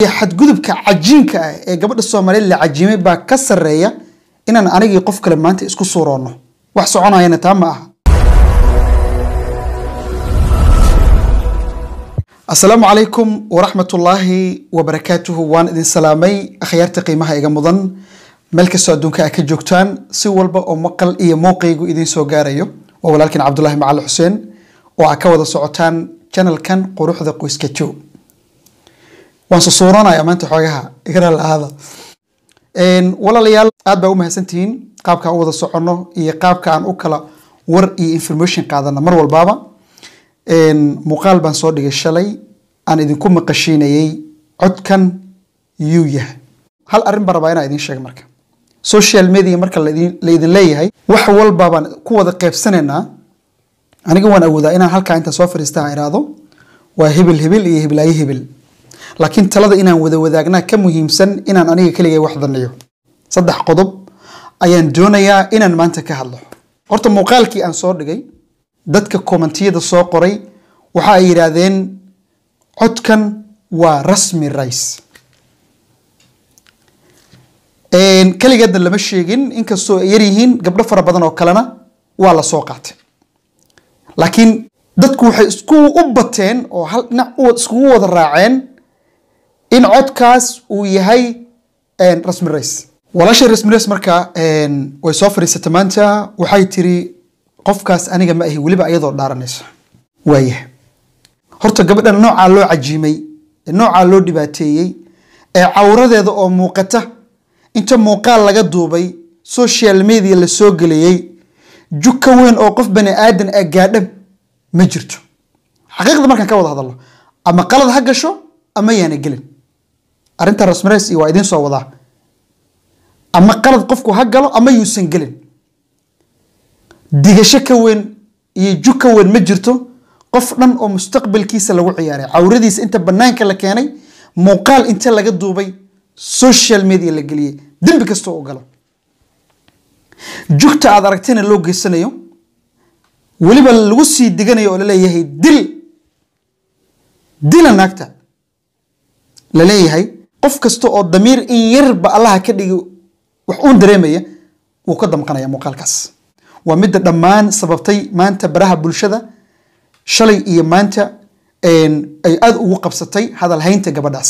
xadgudubka cajiinka ah ee gabadha Soomaaliyeed la cajiimay baa ka sareeya inaan anigii qof kale maanta isku suuroono wax soconayna taa ma aha. Assalamu alaykum wa rahmatullahi wa barakatuhu waan idin salaamay akhyaarta qiimaha iga mudan meel kasta adduunka ka joogtaan si walba oo maqal iyo muuqaygu idin soo gaarayo waa walaalkeen Cabdullaahi Macal Xuseen oo ka wada socotaan channelkan quruxda qoyska jow waan soo sooranaya maanta xogaha igara laada walaalayaal aad baa u mahadsantihiin qaabka aan wada socono iyo qaabka aan u kala war iyo information qaadana mar walbaaba muuqaal baan soo dhigay shalay aan idinku maqashiinayay codkan yuu yahay hal arrin baan rabaa inaan idin sheego marka social media marka la idin leeyahay wax walba baan ku wada qaybsanaynaa aniga waan awoodaa inaan halka inta soo fariistaan iraado waa hebel hebel iyo hebelay hebel laakiin talada inaan wada wadaagnaa ka muhiimsan inaan aniga kaliya wax danayo saddex qodob ayaan doonayaa inaan maanta ka hadlo horta muuqaalkii aan soo dhigay dadka commentiyada soo qoray waxa ay yiraahdeen codkan waa rasmi rays kaligeedna lama sheegin inkastoo ay yar yihiin gabdho fara badan oo kalena waa la soo qaatay laakiin dadku waxay isku u bateen oo hal dhinac isku wada raaceen in codkaas uu yahay rasmi rays walaashay rasmi rays marka way soo fariisatay maanta waxay tiri qofkaas aniga ma ahi waliba iyadoo dhaaranaysa waaye horta gabadhan nooca loo cajiimay nooca loo dhibaateeyay ee cawradeeda oo muuqata inta muuqaal laga duubay social media la soo galiyay jukka weyn oo qof bani aadan ah gaadha ma jirto xaqiiqda markaan ka wada hadalno ama qalad ha gasho ama yaana gelin arinta rasmi rays waa idin soo wadaa ama qalad qofku ha galo ama yuusan gelin digasho ka weyn iyo jukka weyn ma jirto qof dhan oo mustaqbalkiisa lagu ciyaaray cawradiisa inta banaanka la keenay muuqaal inta laga duubay social media la galiyay dambi kasto oo galo jugta aad aragtayna loo geysanayo waliba lagu sii diganayo oo la leeyahay dil naagta la leeyahay qof kasto oo damiir in yarba Allah ka dhigi wax uu dareemaya uu ka damqanaya muuqaalkaas waa mid dhammaan sababtay maanta baraha bulshada shalay iyo maanta ay aad ugu qabsatay hadal haynta gabadhaas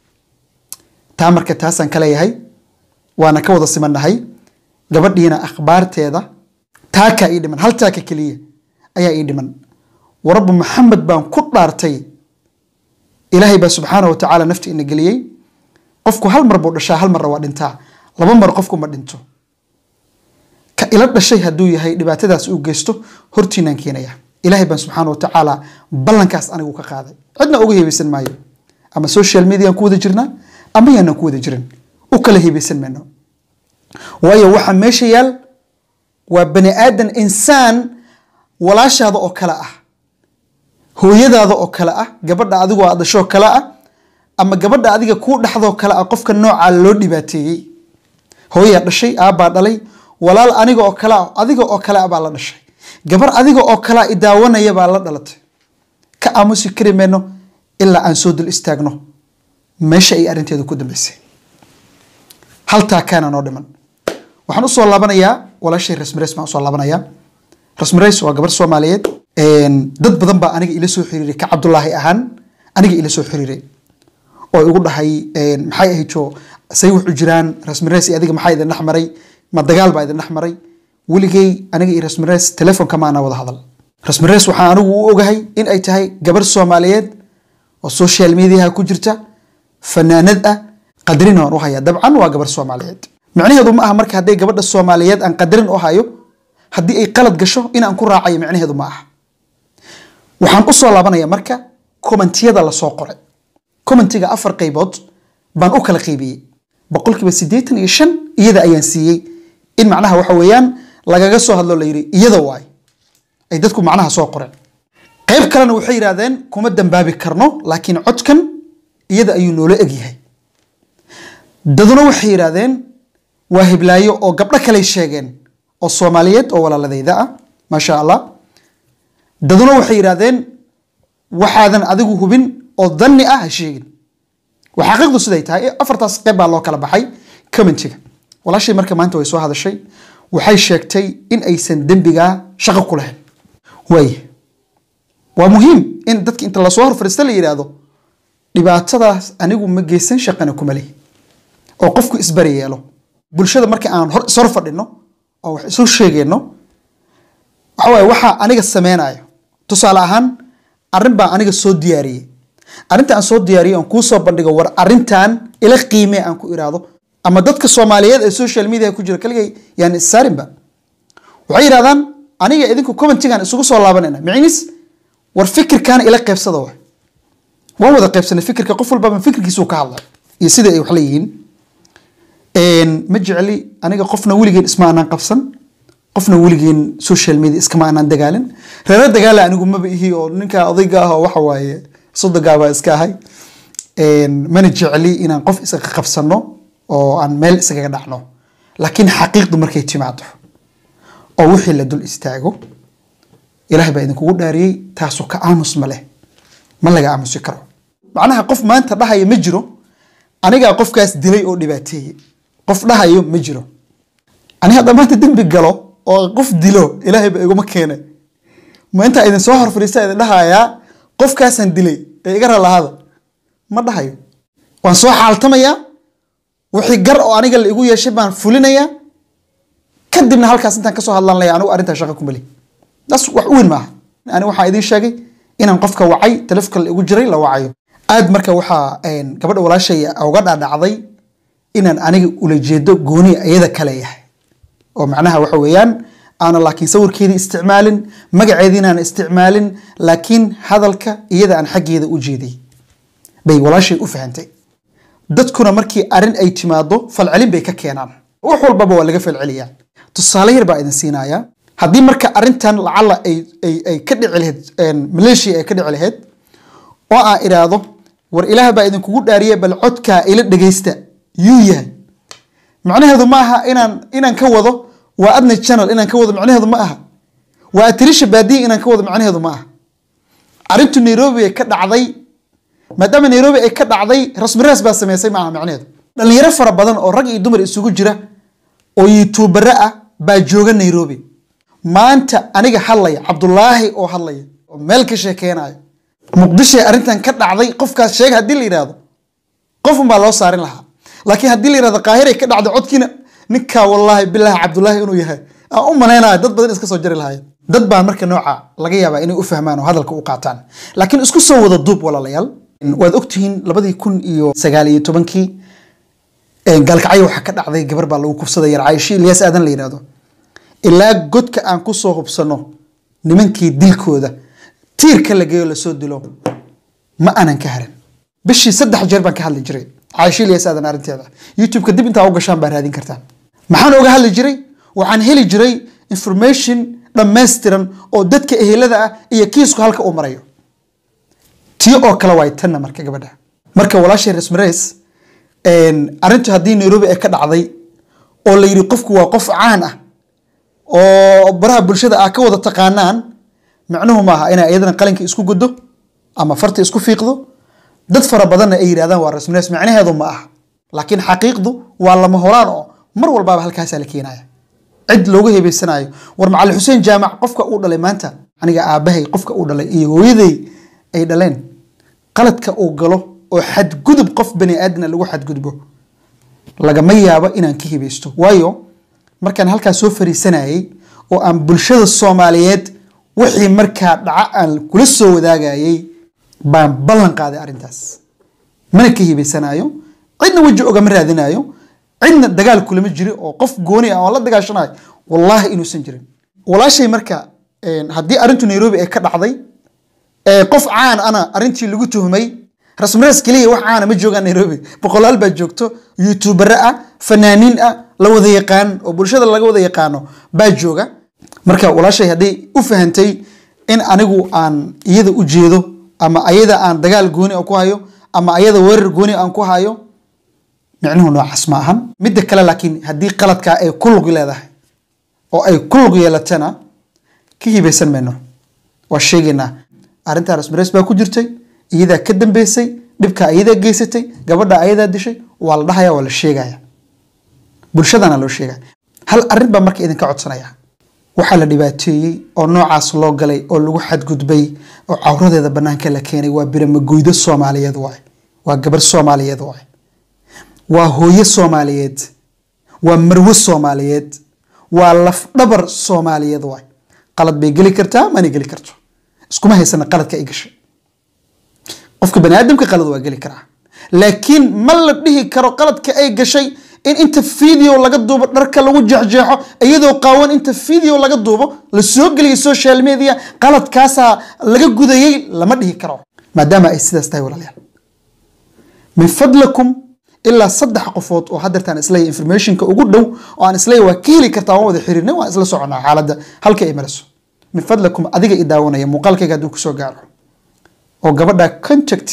taa marka taasan kale yahay waana ka wada simanahay gabadhiina akhbaarteeda taaka ii dhiman hal taaka kaliya ayaa ii dhiman warab maxamed baan ku dhaartay ilaahay ba subhanahu wa ta'ala nafti ina galiyay qofku hal mar buu dhashaa hal mar waa dhintaa laba mar qofku ma dhinto ka ila dhashay haduu yahay dhibaatadaas uu geysto hortiinaan keenaya ilaahay baan subhanahu wa ta'ala ballankaas anigu ka qaaday cidna uga heebaysan maayo ama social media ku wada jirnaa ama yana ku wada jirin u kala heebaysan meeno waayo waxa meesha yaal waa bani aadan insaan walaashaada oo kala ah hooyadaada oo kala ah gabadha adigu aad dhasho kala ah ama gabadha adiga ku dhaxdo kala ah qofka nooca loo dhibaateeyay hooyada dhashay aaba dhalay walaal aniga oo kala baa la dhashay gabar adiga oo kala idaawanaya baa la dhalatay ka aamusi karimeno illa aan soo dul istaagno meesha ay arinteedu ku dambeysay halta kana noo dhiman waxaan u soo laabanayaa walaashay rasmi rays ma soo laabanayaa rasmi rays waa gabar Soomaaliyeed dad badan baa aniga ila soo xiriiray ka Cabdullaahi ahaan aniga ila soo xiriiray oo igu dhahay maxay ahayto say wuxuu jiraan rasmi rays adiga maxay idin dhaxmaray ma dagaal baa idin dhaxmaray waligay aniga iyo rasmi rays telefoon kama ana wada hadal rasmi rays waxa anigu u ogahay in ay tahay gabar Soomaaliyeed oo social media ku jirta fanaanad ah qadrin oo haya dabcan waa gabar Soomaaliyeed macnaheedu ma aha marka haday gabadha Soomaaliyeed aan qadrin oo hayo hadii ay qalad gasho in aan ku raacayo macnaheedu ma aha waxaan u soo laabanayaa marka commentiyada la soo qoray commentiga afar qaybood baan u kala qaybiyay 85% iyada ayaan siiyay in macnaha waxa weeyaan lagaga soo hadlo la yiri iyada waay ay dadku macnaha soo qoreen qayb kalena waxay yiraahdeen kuma dambaabi karno laakiin codkan iyada ayuu noola egyahay daduna waxay yiraahdeen waa hiblaayo oo gabdho kale sheegeen oo Soomaaliyeed oo walaaladayda ah ma sha Allah daduna waxay yiraahdeen waxaadan adigu hubin oo dhanni ah sheegin وحقيقة سيدي تاي أفرتاس قبل الله كلا بحي كمنتج ولا شيء مركب ما أنت ويسوا هذا الشيء وحي شاكتي إن أي سندم بقى شغل كلهن وي ومهم إن دتك أنت الله صور فرستلي يرادو لبعتها أنا أقول مجلسين شقنا كمالي أو قفك إسبرية له بلشة مركب عن صرف إنه أو سو شيء إنه هو وحى أنا السمين أيه تصالحان أرنبا أنا الصوت دياري أرنتا أن صوت دياري أن كوسا بندق ور أرنتان إلى قيمة أنكو إرادو أما دتك الصوماليات السوشيال ميديا كوجر كلجي يعني السارم بقى وعير هذان أنا إذنكو كومنت عن سوق صلاة بننا معنيس والفكر كان إلى قيف صدوه وهو ذا قيف سنة فكر كقفل بقى من فكر كيسوق الله يصير أي وحليين إن مجعلي أنا قفنا ولجين اسمعنا قفصا قفنا ولجين سوشيال ميديا اسكمعنا دجالن رد دجال أنا قوم بيه أو نكا أضيقها وحواي صدق جابا إسكاهاي إن من جعلي إن نقف إسك قفصنا أو عن مال إسك قدحنا لكن حقيقة مركي معته أو وحي اللي دول استاجو إلهي بقى إنك قول داري تاسو كأمس مله ما لقى أمس يكره معناها قف ما أنت ده يمجره أنا جا قف كاس دلي أو دباتي قف ده يوم مجره أنا هذا ما تدين بالجلو أو قف دلو إلهي بقى يقوم مكانه ما أنت إذا سوهر في رسالة ده يا قف كاس دلي يقرأ الله هذا ما ده يوم وانسوح على تمية وحجر أو أنا قال يقول يا شبان فلنا يا كدمنا هالكاس أنت كسوه الله لا يعني وأرنت شغلكم بلي بس وين معه أنا واحد يدي شاقي إن نقفك وعي تلفك اللي جري لو وعي أد مركب وحى إن قبل ولا شيء أو قد على عضي إن أنا أقول جد جوني أيذا كليه ومعناها وحويان أنا لكن صور كذي استعمال ما قاعدين أنا استعمال لكن هذا الك إذا أنا حق إذا أجيدي بي ولا شيء أفهمتي دتكنا مركي أرن أي تماضو فالعلم بيككينان وحول بابا ولا قفل العليا تصالير بعد سينايا هذه مركا أرنتان لعل أي كدع عليهد مليشيا أي كدع عليهد وإرادة والإله بعد كقول دارية بالعدك إلى الدجيستا يويه معناه هذا معها إن نكوضه وأبني الشانل إن نكوضه معناه هذا معها وأتريش بادي إن نكوضه معناه هذا معها أرنت نيروبي كدع عضي ما دام نيروبي كدع عضي رسم الراس بس ما يسمى معها معناه لأن يرفع بدن أو رجع يدمر السوق جرا أو يتوبرأ بجوجا نيروبي ما أنت أنا حلي عبد الله أو حلي ملك شيكين هاي مقدشة أرنت أن كذا عضي قف كشيء هدي اللي هذا قف ما الله صارين لها لكن هدي اللي هذا قاهرة كذا عض عد كنا نكا والله بالله عبد الله إنه يهاي أمنا هنا ضد بدن إسكت صجر الهاي ضد بان مركز نوعه لقيه بقى إنه أفهمان وهذا الكوقعتان لكن إسكت سوى الضب ولا ليال وذكتين لبدي يكون إيو سجالي تبنكي قال كعيو حكت عضي جبر بالله وكف صدى يرعايشي اللي يسأذن اللي هذا إلا قد كأن كوسه بصنو نمنكي ديلكودا تير كلا جيو لسود دلو ما أنا انكهرن بشي سدح جربان كهال جري عايشي لي سادة نارنتي هذا يوتيوب كدب انت اوغا شان بار هادين كرتان maxaan oga hadli jiray waxaan heli jiray information dhameystiran oo dadka ehelada ah iyo kiisku halka uu marayo tii oo kala way tan marka gabadha marka walaashay rasmareys arintu hadii Nairobi ay ka dhacday oo la yiri qofku waa qof caan ah oo baraha bulshada ah ka wada taqaanaan macnuhu maaha in ay iyadana qalinka isku guddo ama farta isku fiiqdo dad fara badan ay yiraahdaan waa rasmareys macnaheedu ma aha laakiin xaqiiqdu waa lama horaan oo mar walba halkaas la keenaya cid loogu heebeysanayo war macall Xuseen Jaamac qofka uu dhalay maanta aniga aabahay qofka uu dhalay iyo hooyaday ay dhaleen qaladka uu galo oo xad gudub qof bani aadna lagu xad gudbo laga ma yaabo inaan ka heebeysto waayo markaan halkaas soo fariisanayay oo aan bulshada Soomaaliyeed wixii markaa dhaca aan kula soo wadaagayay baan ballan qaaday arintaas mana ka heebeysanayo cidna waji oga ma raadinayo عندنا دجال كل مجري أو قف جوني أو الله دجال شناي والله إنه سنجرين ولا شيء مركا هدي أرنتو نيروبي كذا عضي قف عان أنا أرنتي اللي قلته مي رسم راس كليه واحد عان متجوجا نيروبي بقول قلب جوجته يوتيوبر فنانين لو ذيقان وبرشة الله لو ذيقانه بجوجا مركا ولا شيء هدي أفهمتي إن أنا جو عن يده أجيده أما أيده عن دجال جوني أو كهايو أما أيده ور جوني أو كهايو معناه إنه حسماهم مدة كلا لكن هدي قلت كأي كل جلده أو أي كل جلتنا كي بيسن منه والشيء إنه أرنت رسم رسم بكو جرتي إذا كدم بيسي dhibka ayada geysatay gabadha ayada dishay waa la dhahayaa waa la sheegayaa bulshadana loo sheegay hal arrin baa marka idinka codsanaya waxa la dhibaateeyay oo noocaas loo galay oo lagu xadgudbay oo cawradeeda banaanka la keenay waa biramagoydo Soomaaliyeed waa gabar Soomaaliyeed waa hooyo Soomaaliyeed waa marwo Soomaaliyeed waa laf dhabar Soomaaliyeed qalad bay gali kartaa ma gali karto iskuma haysana qaladka ay gashay qofka bani aadamka qalad waa gali karaa laakiin ma la dhihi karo qaladka ay gashay in inta video laga duubo dharka lagu jeexjeexo iyadoo qaawan inta video laga duubo la soo galiyo social media qaladkaas laga gudayay lama dhihi karo maadaama ay sidaas tahay walaalayaal min fadlakum illa saddex qofood oo hadartaan islay informationka ugu dhow oo aan islay waa ka heli kartaa wada xiriirnay waa isla soconaa xaaladda halka ay marayso min fadlakum adiga i daawanaya muuqaalkayga haduu ku soo gaaro oo gabadha contact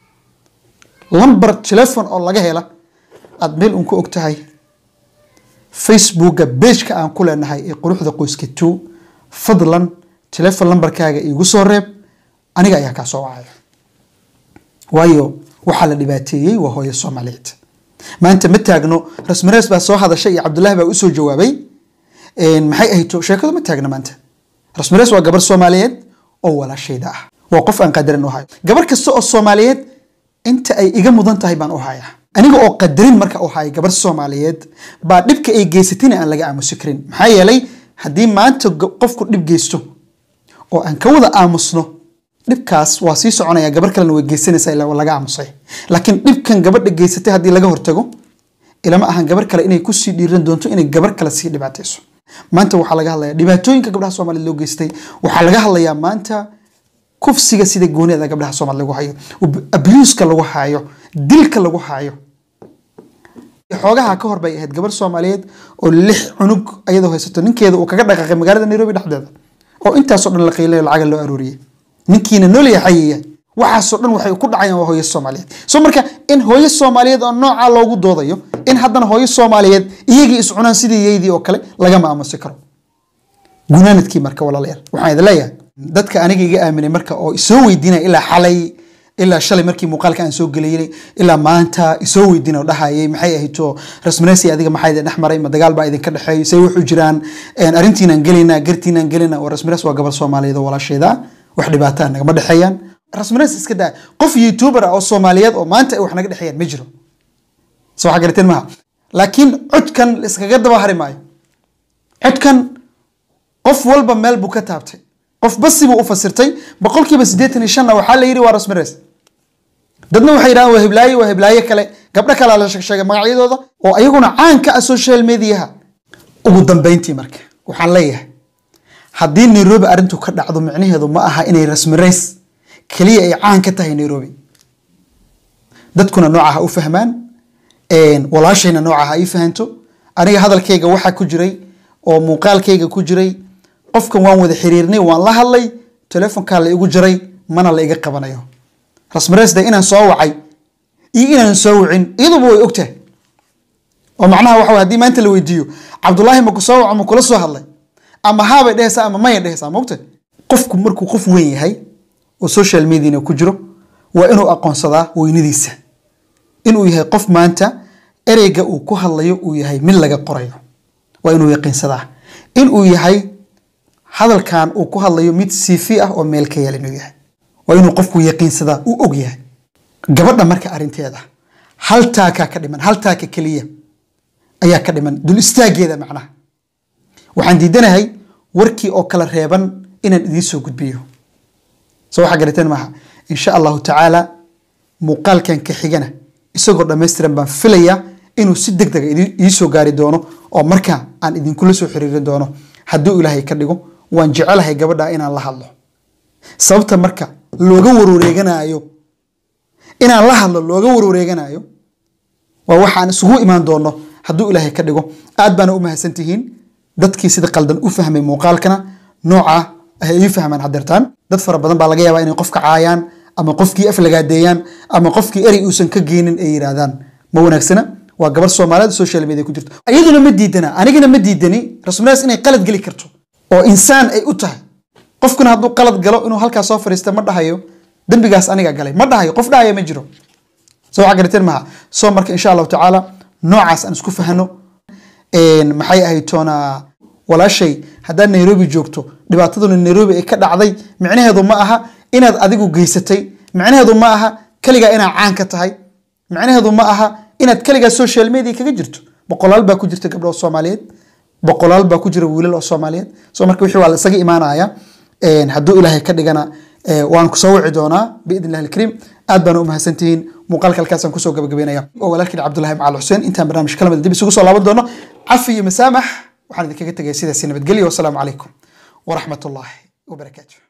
lambar telephone oo laga hela aad meel un ku ogtahay facebooka page-ka aan ku leenahay ee quruxda qoyska 2 fadlan telephone lambarkaaga igu soo reeb aniga ayaa ka soo wacay waayo waxa la dhibaateeyay waa hooyo Soomaaliyeed maanta ma taagno rasmarees baa soo hadashay iyo Cabdullaahi baa u soo jawaabay maxay ahayto sheekadu ma taagna maanta rasmarees waa gabar Soomaaliyeed oo walaashayda ah waa qof aan qadarin u hayo gabar kasta oo Soomaaliyeed inta ay iga mudan tahay baan u hayaa aniga oo qadarin marka u hayo gabar Soomaaliyeed baa dhibka ay geysatay aan laga aamusi karin maxay yeelay hadii maanta qofku dhib geysto oo aan ka wada aamusno dhibkaas waa sii soconaya gabar kale way geysanaysaa ilaa laga aamusay laakiin dhibkan gabadha geysatay hadii laga hortago ilama ahan gabar kale inay ku sii dhiiran doonto inay gabar kale sii dhibaatayso maanta waxa laga hadlayaa dhibaatooyinka gabdhaha Soomaaliyeed loo geystay waxa laga hadlayaa maanta kufsiga sida goonida gabdhaha Soomaaliyeed lagu hayo abuse-ka lagu hayo dilka lagu hayo xoogaha ka hor bay ahayd gabar Soomaaliyeed oo 6 cunug ayadoo haysato ninkeeda uu kaga dhaqaaqay magaalada Nairobi dhexdeeda oo intaas oo dhan la qiilay lacag loo arooriyay ninkiina nool yahay waxa soo dhan waxay ku dhacayaan waa hooyo Soomaaliyeed soo marka in hooyo Soomaaliyeed oo nooca loogu doodayo in haddana hooyo Soomaaliyeed iyagii is cunaan sidii yeedii oo kale laga ma aamusi karo gunaanadkii marka walaalayaal waxaan idin leeyahay dadka aniga iga aaminay marka oo isoo weydiinay ilaa shalay markii muuqaalka aan soo galiyay ilaa maanta isoo weydiinay oo dhahayay maxay ahayto rasmareesi adiga maxay idin maray ma dagaal baa idin ka dhaxeeyay say wuxuu jiraan arintiinan galina gartiinan galina oo rasmarees waa gabar Soomaaliyeed oo walaasheeda wax dhibaato naga ma dhaxeeyaan rasmarees iska daa qof YouTuber oo Soomaaliyeed oo maanta wax naga dhaxeeyaan ma jiro soo waxa garteen ma laakiin codkan iskaga daba hari maayo codkan qof walba meel buu ka taabtay qof basi buu u fasirtay boqolkiiba 85 waxa la yiri waa rasmarees dadna waxay yiraahdaan waa hiblaaye kale gabdha kale la sheegay magacyadooda oo ayaguna caan ka ah social media ugu dambeyntii marka waxaan leeyahay haddii Nairobi arintu ka dhacdo macnaheedu ma aha inay rasmarees kaliya ay caan ka tahay Nairobi dadkuna noocaha u fahmaan walaashayna noocaha ay fahanto aniga hadalkayga waxa ku jiray oo muuqaalkayga ku jiray qofkan waan wada xiriirnay waan la hadlay telefoonka la igu jiray mana la iga qabanayo rasmarees inaan soo wacay iyo inaan soo wicin iyaduba way ogtahay oo macnaha waxa hadii maanta la weydiiyo Cabdullaahi ma ku soo waco ma kula soo hadlay ama haabay dhehaysaa ama may dhehaysaa ma ogtahay qofku markuu qof weyn yahay oo social media ku jiro waa inuu aqoonsadaa weynadiisa inuu yahay qof maanta ereyga uu ku hadlayo uu yahay mid laga qorayo waa inuu yaqiinsadaa inuu yahay hadalkan uu ku hadlayo mid CV ah oo meel ka yeelan yahay waa inuu qofku yaqiinsadaa uu og yahay gabadha marka arinteeda hal taaka ka dhiman hal taaka kaliya ayaa ka dhiman dul istaageeda macnaha waxaan diidanahay warkii oo kala reeban inaan idin soo gudbiyo soo waxa garateen maaha insha Allah ta'ala muuqaalkan ka xigana isagoo dhameystiran baan filaya inuu si degdeg ah soo gaari doono oo marka aan idin kula soo xiriirin doono haddii Ilaahay ka dhigo waan jecelahay gabadha inaan la hadlo sababta marka looga wareeganayo inaan la hadlo looga wareeganayo waa waxaan isugu imaan doono haddii Ilaahay ka dhigo aad baan u mahadsantihiin dadkii sida qaldan u fahmay muuqaalkana nooca ay fahmaan hadartaan dad fara badan baa laga yaabaa inay qofka caayaan ama qofkii af laga deeyaan ama qofkii eri uusan ka geenin ay yiraahdaan ma wanaagsana waa gabar Soomaaliyeed social media ku jirto ayaduna ma diidana anigana ma diidani rasmarees inay qalad gali karto oo insaan ay u tahay qofkuna hadduu qalad galo inuu halkaas soo fariisto ma dhahayo dambigaas aniga galay ma dhahayo qof dhahayo ma jiro سو عقرتين معها سو مرك إن شاء الله تعالى نوعاس أن سكوف هنو maxay ahayd toona walaashay haddaan Nairobi joogto dhibaataduna Nairobi ay ka dhacday macnaheedu ma aha inaad adigu geysatay macnaheedu ma aha kaliya inaad caan ka tahay macnaheedu ma aha inaad kaliya social media kaga jirto boqolaal baa ku jirta gabdho Soomaaliyeed boqolaal baa ku jira wiilal Soomaaliyeed soo marka wixii waa la isaga imaanaya hadduu Ilaahay ka dhigana waan ku soo wici doonaa biidnillaahi alkariim aad baan u mahadsantihiin muuqaalka halkaas aan ku soo gabagabeynaya oo walaalkii Cabdullaahi Macal Xuseen intaan barnaamij kalamada dib isugu soo laaban doono cafi iyo masaamax waxaan idinkaga tagay sidaas nabadgelyo wassalaamu calaykum waraxmatullaahi wabarakaatuh